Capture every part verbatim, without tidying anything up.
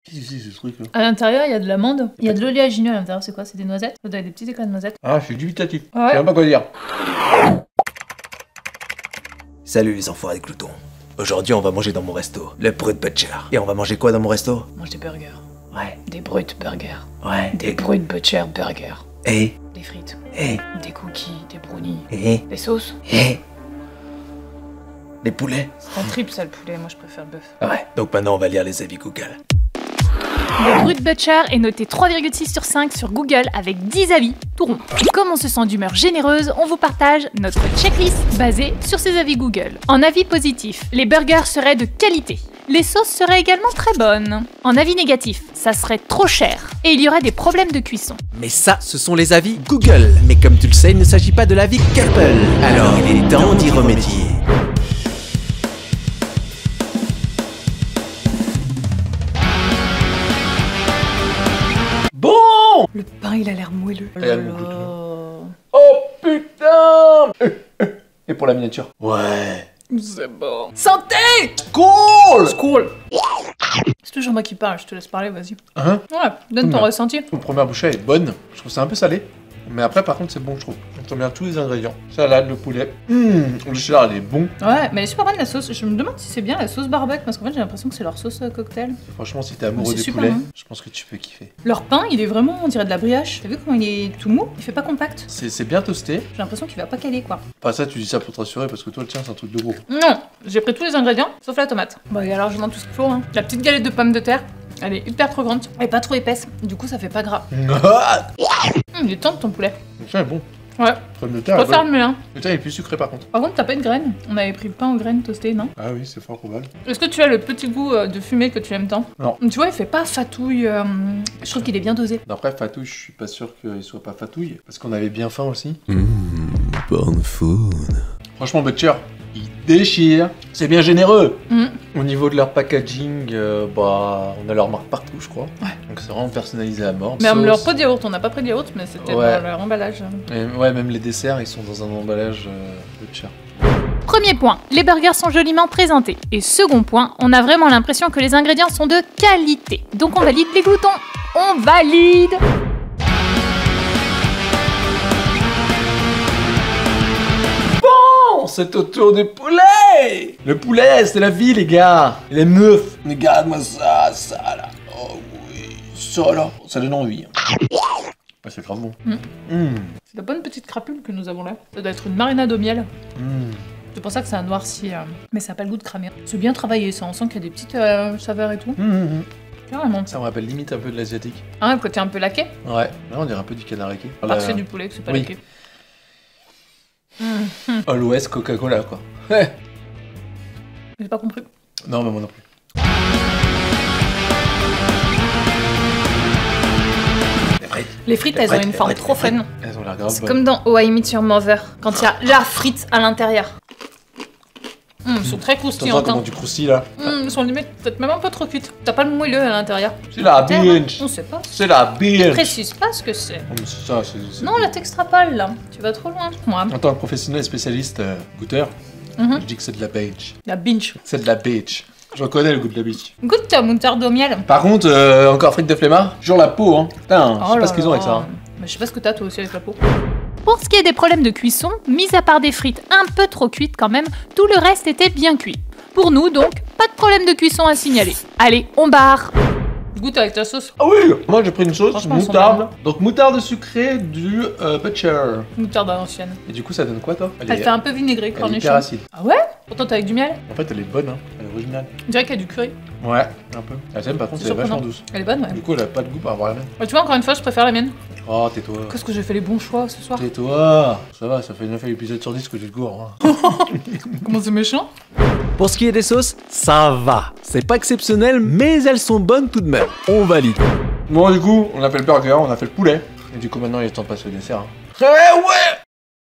Qu'est-ce que c'est ce truc là? À l'intérieur, il y a de l'amande. Il y a de l'oléagineux à l'intérieur. C'est quoi? C'est des noisettes? Ça doit être des petits éclats de noisettes. Ah, je suis dubitatif. Ouais. Je sais même pas quoi dire. Salut les enfoirés de gloutons. Aujourd'hui on va manger dans mon resto, le Brut Butcher. Et on va manger quoi dans mon resto? On mange des burgers. Ouais. Des Brut Burgers. Ouais. Des Brut Butcher Burgers. Et Des frites. Et Des cookies. Des brownies. Et Des sauces. Et les poulets. C'est un triple ça le poulet. Moi je préfère le bœuf. Ouais. Donc maintenant on va lire les avis Google. Le Brut Butcher est noté trois virgule six sur cinq sur Google avec dix avis tout rond. Comme on se sent d'humeur généreuse, on vous partage notre checklist basée sur ces avis Google. En avis positif, les burgers seraient de qualité. Les sauces seraient également très bonnes. En avis négatif, ça serait trop cher et il y aurait des problèmes de cuisson. Mais ça, ce sont les avis Google. Mais comme tu le sais, il ne s'agit pas de l'avis Couple. Alors il est temps d'y remédier. Bon. Le pain il a l'air moelleux. Il y a beaucoup de Oh putain. Et pour la miniature. Ouais. C'est bon. Santé! Cool. Cool. C'est toujours moi qui parle, je te laisse parler, vas-y. Hein? Ouais, donne ton Mmh. ressenti. La première bouchée est bonne. Je trouve ça un peu salé. Mais après, par contre, c'est bon, je trouve. On trouve bien tous les ingrédients. Salade, le poulet. Mmh, le cheddar, il est bon. Ouais, mais elle est super bonne la sauce. Je me demande si c'est bien la sauce barbecue parce qu'en fait j'ai l'impression que c'est leur sauce euh, cocktail. Franchement, si t'es amoureux C'est des super poulets, bon. je pense que tu peux kiffer. Leur pain, il est vraiment, on dirait de la brioche. T'as vu comment il est tout mou? Il fait pas compact. C'est c'est bien toasté. J'ai l'impression qu'il va pas caler quoi. Pas ça, tu dis ça pour te rassurer parce que toi, le tien, c'est un truc de gros. Non, j'ai pris tous les ingrédients sauf la tomate. Bon, il y a largement tout ce qu'il faut. Hein. La petite galette de pommes de terre, elle est hyper croquante. Elle est pas trop épaisse. Du coup, ça fait pas gras. Hum, il est tendre ton poulet. Ça est bon. Ouais, Pomme de je terre. préfère bonne. le mien. Le tien est plus sucré par contre. Par contre, t'as pas de graines. On avait pris le pain aux graines toastées, non? Ah oui, c'est fort probable. Est-ce que tu as le petit goût euh, de fumée que tu aimes tant? Non. Tu vois, il fait pas fatouille. euh, Je trouve qu'il est bien dosé. D'après Fatouille, je suis pas sûr qu'il soit pas fatouille. Parce qu'on avait bien faim aussi. Mmh, bonne food. Franchement, Butcher, il déchire. C'est bien généreux. Mmh. Au niveau de leur packaging, euh, bah, on a leur marque partout, je crois. Ouais. Donc c'est vraiment personnalisé à mort. Même Sauce. leur pot de yaourt, on n'a pas pris de yaourt, mais c'était Ouais. dans leur emballage. Et ouais, même les desserts, ils sont dans un emballage euh, Butcher. Premier point, les burgers sont joliment présentés. Et second point, on a vraiment l'impression que les ingrédients sont de qualité. Donc on valide les gloutons. On valide! Bon, c'est au tour du poulet. Le poulet, c'est la vie, les gars. Et les meufs. Regarde-moi ça, ça là. Oh oui, ça là. Ça donne envie. Ouais, c'est grave bon. Mm. Mm. C'est la bonne petite crapule que nous avons là. Ça doit être une marinade au miel. Mm. C'est pour ça que ça a noirci, euh, mais ça n'a pas le goût de cramer. C'est bien travaillé, ça. On sent qu'il y a des petites euh, saveurs et tout. Mm, mm, mm. Carrément. Ça me rappelle limite un peu de l'asiatique. Ah, le côté un peu laqué. Ouais, là on dirait un peu du canard laqué. Parce que c'est du poulet, que c'est pas Oui. laqué. All West Coca-Cola quoi. Ouais. J'ai pas compris. Non, mais moi non plus. Les frites. Les frites, Les elles ont frites, une les forme frites, trop les frites. fun. Elles ont l'air grave C'est bonnes. comme dans Oh I Met Your Mother, quand il y a la frite à l'intérieur. Hum, elles sont très T'entends croustillantes. comment Hein. tu croustilles là? Hum, elles sont limite peut-être même un peu trop cuites. T'as pas le moelleux à l'intérieur. C'est la Terre, hein. binge. On sait pas. C'est la binge. Précise pas ce que c'est. Oh, mais c'est ça, c'est... c'est- Non, là t'extrapoles là. Tu vas trop loin. Moi. En tant que professionnel spécialiste euh, goûteur, Mhm. je dis que c'est de la beige. La binge. C'est de la beige. Je reconnais le goût de la beige. Goûte ta moutarde au miel. Par contre, euh, encore frites de flemmard, toujours la peau, hein. Putain, je sais Oh pas là ce qu'ils ont avec ça. là. hein. Mais je sais pas ce que t'as toi aussi avec la peau. Pour ce qui est des problèmes de cuisson, mis à part des frites un peu trop cuites quand même, tout le reste était bien cuit. Pour nous donc, pas de problème de cuisson à signaler. Allez, on barre. Goûte avec ta sauce. Ah oui. Moi j'ai pris une sauce Franchement, elles sont moutarde. Donc moutarde sucrée du euh, Butcher. Moutarde à l'ancienne. Et du coup ça donne quoi toi? Elle, Elle est, fait un peu vinaigré, elle est cornichon. hyper acide. Ah ouais? Pourtant t'as avec du miel. En fait elle est bonne, hein. Elle est originale. On dirait qu'il y a du curry. Ouais, un peu. La tienne par contre C'est elle est vachement surprenant. douce. Elle est bonne, ouais. Du coup elle a pas de goût par rapport à la mienne. Ouais, tu vois, encore une fois, je préfère la mienne. Oh tais-toi. Qu'est-ce que j'ai fait les bons choix ce soir? Tais-toi. Ça va, ça fait neuf épisodes sur dix que j'ai le goût. Hein. Comment c'est méchant? Pour ce qui est des sauces, ça va. C'est pas exceptionnel, mais elles sont bonnes tout de même. On valide. Bon du coup, on a fait le burger, on a fait le poulet. Et du coup maintenant il est temps de passer au dessert. Hein. Eh ouais.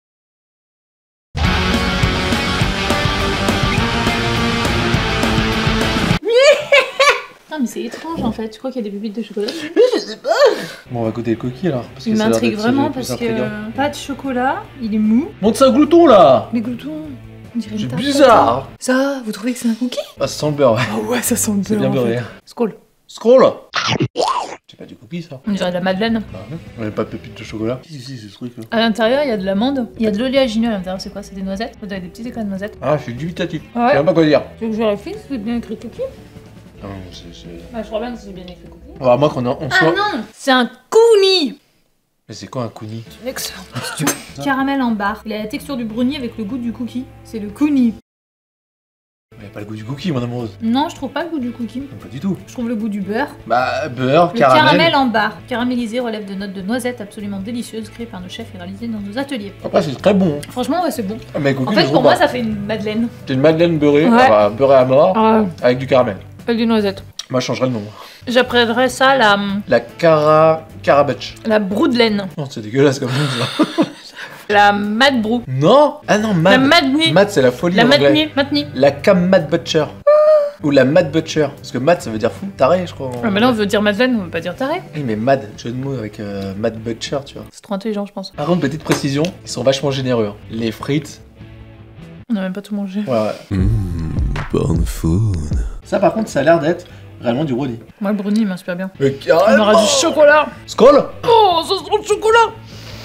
Putain, mais c'est étrange en fait. Tu crois qu'il y a des pépites de chocolat? Bon on va goûter le coquille alors. Parce Il que ça a l'air m'intrigue d'être vraiment le plus parce que intriguant. pas de chocolat, il est mou. Monte ça glouton là. Les gloutons, on dirait une C'est tarte. bizarre. Ça, vous trouvez que c'est un cookie? Ah ça sent le beurre ouais. Ah ouais, ça sent le C'est beurre, bien en fait. beurré. Scroll. Scroll. C'est pas du cookie ça. On dirait de la madeleine. Bah ouais. On avait pas de pépites de chocolat. Si, si, c'est ce truc là. À l'intérieur, il y a de l'amande. Il y a de l'oléagineux à l'intérieur. C'est quoi? C'est des noisettes? Vous avez des petits éclats de noisettes. Ah, c'est dubitatif. Ouais. Je sais même pas quoi dire. Tu veux que je vérifie si c'est bien écrit cookie? Non, c'est. c'est- Bah, je crois bien que c'est bien écrit cookie. Ah, moi qu'on a- on Ah soit. non! C'est un kouign! Mais c'est quoi un kouign? Une excellente question. Caramel en barre. Il a la texture du brownie avec le goût du cookie. C'est le kouign. Mais pas le goût du cookie, mon amoureuse. Non, je trouve pas le goût du cookie. Non, pas du tout. Je trouve le goût du beurre. Bah, beurre, Le caramel. caramel en barre. Caramélisé relève de notes de noisettes absolument délicieuses créées par nos chefs et réalisées dans nos ateliers. Après, c'est très bon. Franchement, ouais, c'est bon. Ah, mais cookie, En fait, je pour trouve moi, pas. ça fait une madeleine. C'est une madeleine beurrée, Ouais. enfin, beurrée à mort, Ah, avec du caramel. avec des noisettes. Moi, je changerais le nom. J'appellerais ça la, La cara... Carabetch. la broudelaine. Non, c'est dégueulasse comme nom, ça. La mad brou. Non. Ah non, mad. La madnie. Mad, c'est la folie La en anglais. matnie. Matnie. La cam mad butcher. Ou la mad butcher. Parce que mad, ça veut dire fou, taré, je crois. en- Ah, mais là, on veut dire madeleine, on veut pas dire taré. Oui, mais mad, jeu de mots avec euh, mad butcher, tu vois. C'est trop intelligent, je pense. Par contre, petite précision, ils sont vachement généreux. hein. Les frites, On a même pas tout mangé. ouais, ouais. Mmh, bonne food. Ça, par contre, ça a l'air d'être réellement du brownie. Moi, le brownie, il m'inspire bien. Mais On aura carrément. du chocolat. Skål. Oh, ça sent le chocolat.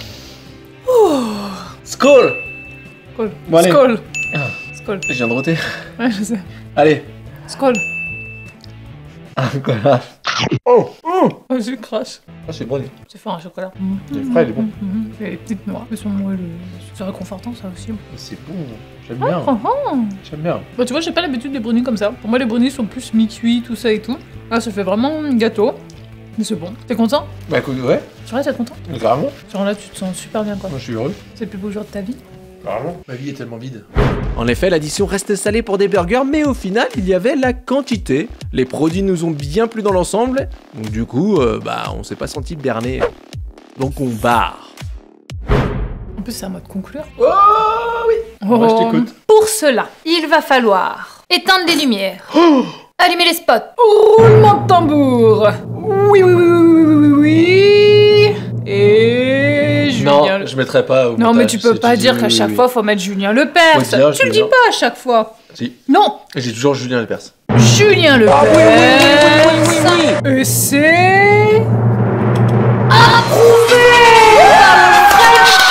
Skål. Skål. Bon, allez. Skål. Ah. Skål. Je viens de roter. Ouais, je sais. Allez. Skål. Ah, quoi. Oh, oh. Oh, je crache. Ah, c'est brownie. C'est fort un chocolat. Le frais, il est bon. Mhm. Et les petites noix. Elles sont moelleuses. C'est réconfortant, ça aussi. C'est bon. J'aime bien. Ah, ah. J'aime bien. Bah, tu vois, j'ai pas l'habitude des brownies comme ça. Pour moi, les brownies sont plus mi-cuits, tout ça et tout. Là, ça fait vraiment un gâteau. Mais c'est bon. T'es content? Bah écoute, ouais, Tu vois, t'es content? carrément. Genre là, tu te sens super bien, quoi. Moi, je suis heureux. C'est le plus beau jour de ta vie. Carrément. Ma vie est tellement vide. En effet, l'addition reste salée pour des burgers, mais au final, il y avait la quantité. Les produits nous ont bien plu dans l'ensemble, donc du coup, euh, bah, on s'est pas senti berné. Donc on barre. En plus, c'est à moi de conclure. Oh oui. Moi, je t'écoute. Pour cela, il va falloir éteindre les lumières, allumer les spots, roulement de tambour. Oui, oui, oui, oui, oui, oui, oui. Et Julien. Non, je mettrai pas au Non, mais montage, tu peux si pas dis dire oui, qu'à oui, chaque oui. fois faut mettre Julien Lepers. Faut dire Tu le dis Julien. pas à chaque fois. Si. Non, J'ai toujours Julien Lepers. Julien Lepers. oui, oui, oui, oui, Et c'est approuvé par French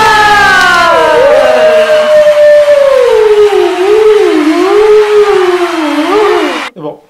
Chapin. C'est bon.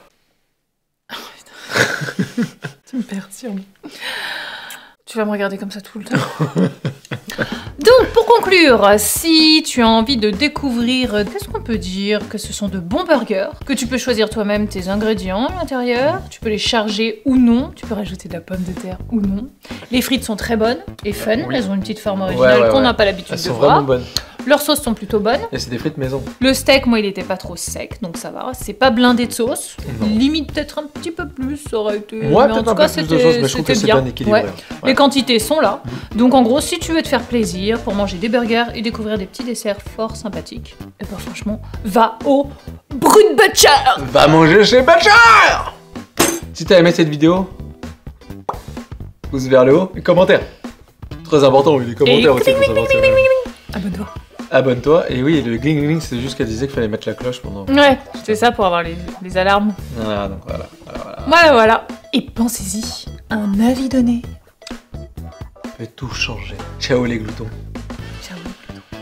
Tu me perturbes. Tu vas me regarder comme ça tout le temps. Donc, pour conclure, si tu as envie de découvrir, qu'est-ce qu'on peut dire? Que ce sont de bons burgers, que tu peux choisir toi-même tes ingrédients à l'intérieur, tu peux les charger ou non, tu peux rajouter de la pomme de terre ou non. Les frites sont très bonnes et fun, Oui. elles ont une petite forme originale Ouais, ouais, qu'on ouais. n'a pas l'habitude Elles de sont voir. vraiment bonnes. Leurs sauces sont plutôt bonnes. Et c'est des frites maison. Le steak, moi, il était pas trop sec, donc ça va. C'est pas blindé de sauce. Non. Limite peut-être un petit peu plus, ça aurait été. Ouais, mais en peut-être tout un cas, peu plus de c'était sauce, mais je trouve que c'était c'est bien. bien équilibré. Ouais. hein. Les quantités sont là. Donc en gros, si tu veux te faire plaisir pour manger des burgers et découvrir des petits desserts fort sympathiques, et ben franchement, va au Brut Butcher. Va manger chez Butcher. Si t'as aimé cette vidéo, pouce vers le haut et commentaire. Très important, oui, les commentaires aussi. pour savoir si- Abonne-toi. Abonne-toi. Et oui, le gling gling, c'est juste qu'elle disait qu'il fallait mettre la cloche pendant. Ouais, c'est ça pour avoir les, les alarmes. Voilà, donc voilà. voilà, voilà. Voilà, voilà. Et pensez-y, un avis donné. Ça peut tout changer. Ciao les gloutons. Ciao.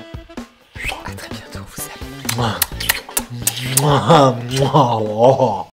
À très bientôt, vous savez. Mouah. Mouah, mouah, oh.